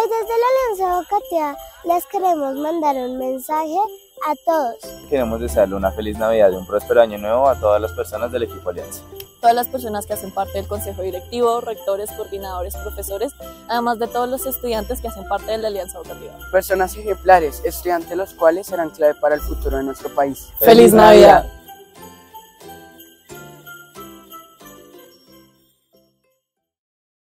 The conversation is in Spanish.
Hoy desde la Alianza Educativa les queremos mandar un mensaje a todos. Queremos desearle una feliz Navidad y un próspero año nuevo a todas las personas del equipo Alianza. Todas las personas que hacen parte del consejo directivo, rectores, coordinadores, profesores, además de todos los estudiantes que hacen parte de la Alianza Educativa. Personas ejemplares, estudiantes los cuales serán clave para el futuro de nuestro país. ¡Feliz Navidad!